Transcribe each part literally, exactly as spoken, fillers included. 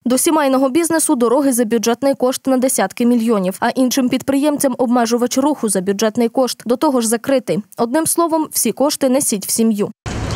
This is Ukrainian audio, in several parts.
До сімейного бізнесу – дороги за бюджетний кошт на десятки мільйонів, а іншим підприємцям – обмежувач руху за бюджетний кошт, до того ж закритий. Одним словом, всі кошти несіть в сім'ю.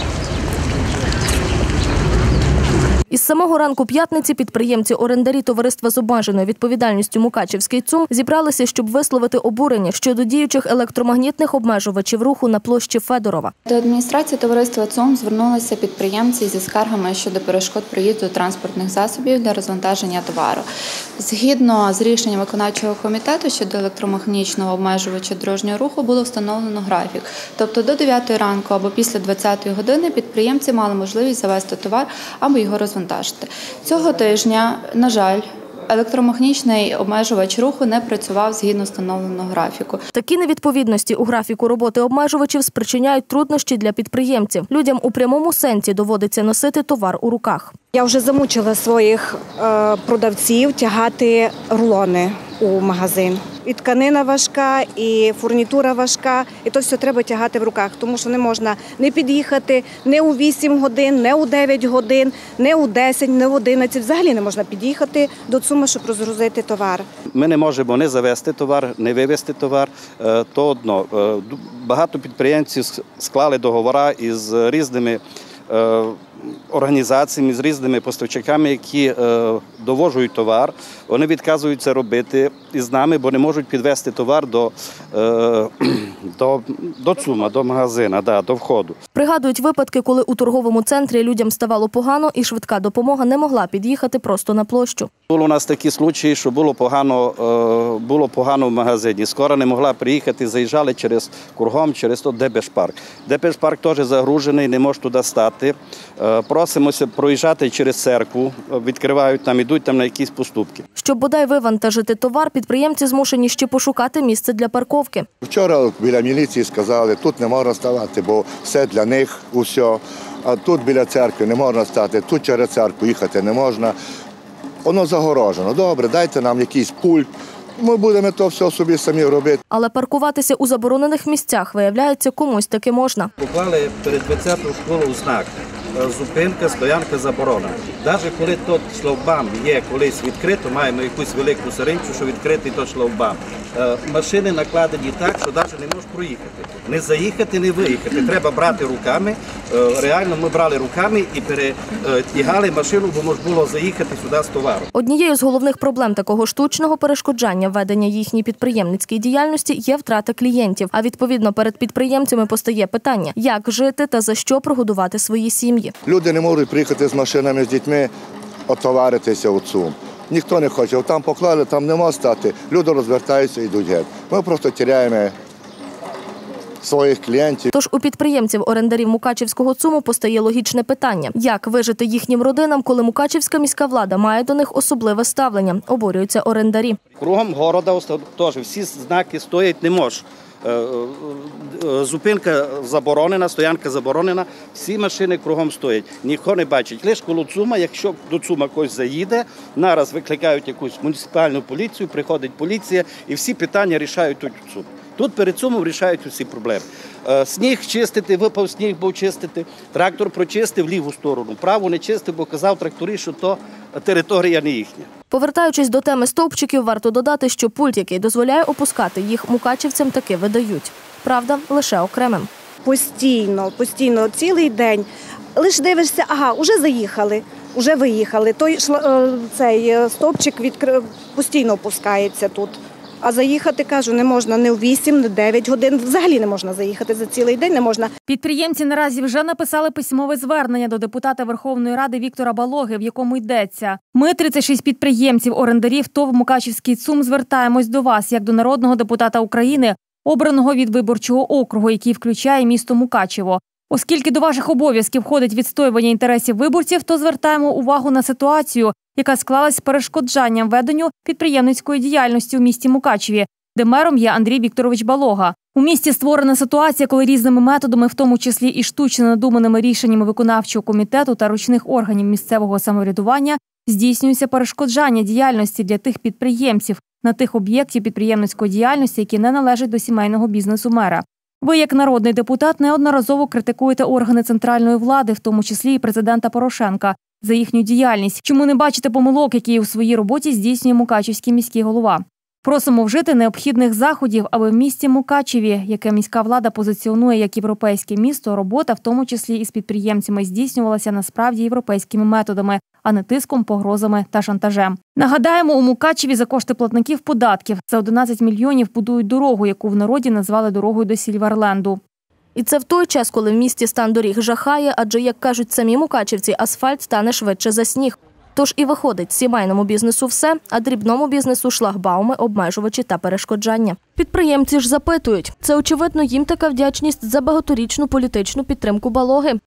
Із самого ранку п'ятниці підприємці-орендарі товариства з обмеженою відповідальністю «Мукачівський ЦУМ» зібралися, щоб висловити обурення щодо діючих електромагнітних обмежувачів руху на площі Федорова. До адміністрації товариства ЦУМ звернулися підприємці зі скаргами щодо перешкод проїзду транспортних засобів для розвантаження товару. Згідно з рішенням виконавчого комітету щодо електромагнітного обмежувача дорожнього руху було встановлено графік. Тобто до дев'ятої ранку або після двадцятої години підприємці мали можливість завести товар або його розвантажити. Цього тижня, на жаль, електромагнітний обмежувач руху не працював згідно встановленого графіку. Такі невідповідності у графіку роботи обмежувачів спричиняють труднощі для підприємців. Людям у прямому сенсі доводиться носити товар у руках. Я вже замучила своїх е, продавців тягати рулони у магазин. І тканина важка, і фурнітура важка, і то все треба тягати в руках, тому що не можна не під'їхати не у вісім годин, не у дев'ять годин, не у десять, не в одинадцять. Взагалі не можна під'їхати до ЦУМу, щоб розгрузити товар. Ми не можемо не завести товар, не вивезти товар, то одно. Багато підприємців склали договори із різними організаціями, з різними поставщиками, які довожують товар. Вони відказуються робити із нами, бо не можуть підвезти товар до, до, до ЦУМа, до магазина, да, до входу. Пригадують випадки, коли у торговому центрі людям ставало погано і швидка допомога не могла під'їхати просто на площу. Було у нас такі случаї, що було погано, було погано в магазині. Скоро не могла приїхати, заїжджали через кругом, через то Дебешпарк. Дебешпарк теж загружений, не може туди стати. Просимося проїжджати через церкву, відкривають там, ідуть там на якісь поступки. Щоб бодай вивантажити товар, підприємці змушені ще пошукати місце для парковки. Вчора біля міліції сказали, тут не можна ставати, бо все для них, усе. А тут біля церкви не можна стати, тут через церкву їхати не можна. Воно загорожено. Добре, дайте нам якийсь пульт. Ми будемо то все собі самі робити. Але паркуватися у заборонених місцях, виявляється, комусь таки можна. Поклали перед двадцятою школою знак. Зупинка, стоянка заборонена. Навіть коли той шлагбаум є колись відкрито, маємо якусь велику саринчу, що відкритий той шлагбаум. Машини накладені так, що навіть не можеш проїхати. Не заїхати, не виїхати. Треба брати руками. Реально ми брали руками і перетягали машину, бо можна було заїхати сюди з товаром. Однією з головних проблем такого штучного перешкоджання ведення їхньої підприємницької діяльності є втрата клієнтів. А відповідно перед підприємцями постає питання, як жити та за що прогодувати свої сім'ї. Люди не можуть приїхати з машинами, з дітьми, отоваритися у ЦУМ. Ніхто не хоче. Там поклали, там нема стати. Люди розвертаються і йдуть геть. Ми просто тіряємо своїх клієнтів. Тож у підприємців-орендарів Мукачівського ЦУМу постає логічне питання. Як вижити їхнім родинам, коли Мукачівська міська влада має до них особливе ставлення? Обурюються орендарі. Кругом города теж всі знаки стоять не може. Зупинка заборонена, стоянка заборонена, всі машини кругом стоять. Ніхто не бачить. Лише коло ЦУМа, якщо до ЦУМа хтось заїде, нараз викликають якусь муніципальну поліцію, приходить поліція і всі питання рішають тут ЦУМ. Тут перед ЦУМом рішають усі проблеми. Сніг чистити, випав сніг, був чистити, трактор прочистив ліву сторону, праву не чистив, бо казав тракторі, що то територія не їхня. Повертаючись до теми стовпчиків, варто додати, що пульт, який дозволяє опускати їх, мукачівцям таки видають. Правда, лише окремим. Постійно, постійно, цілий день. Лише дивишся, ага, вже заїхали, вже виїхали. Той цей стовпчик відкр... постійно опускається тут. А заїхати, кажу, не можна не в вісім, не в дев'ять годин. Взагалі не можна заїхати за цілий день, не можна. Підприємці наразі вже написали письмове звернення до депутата Верховної Ради Віктора Балоги, в якому йдеться. Ми, тридцять шість підприємців-орендарів ТОВ «Мукачівський ЦУМ», звертаємось до вас, як до народного депутата України, обраного від виборчого округу, який включає місто Мукачево. Оскільки до ваших обов'язків входить відстоювання інтересів виборців, то звертаємо увагу на ситуацію, яка склалась з перешкоджанням веденню підприємницької діяльності у місті Мукачеві, де мером є Андрій Вікторович Балога. У місті створена ситуація, коли різними методами, в тому числі і штучно надуманими рішеннями виконавчого комітету та ручних органів місцевого самоврядування, здійснюється перешкоджання діяльності для тих підприємців на тих об'єктів підприємницької діяльності, які не належать до сімейного бізнесу мера. Ви, як народний депутат, неодноразово критикуєте органи центральної влади, в тому числі і президента Порошенка, за їхню діяльність. Чому не бачите помилок, які у своїй роботі здійснює Мукачівський міський голова? Просимо вжити необхідних заходів, аби в місті Мукачеві, яке міська влада позиціонує як європейське місто, робота, в тому числі і з підприємцями, здійснювалася насправді європейськими методами, а не тиском, погрозами та шантажем. Нагадаємо, у Мукачеві за кошти платників податків за одинадцять мільйонів будують дорогу, яку в народі назвали дорогою до Сільверленду. І це в той час, коли в місті стан доріг жахає, адже, як кажуть самі мукачівці, асфальт стане швидше за сніг. Тож і виходить, сімейному бізнесу все, а дрібному бізнесу – шлагбауми, обмежувачі та перешкоджання. Підприємці ж запитують. Це, очевидно, їм така вдячність за багаторічну політичну підтримку Балоги.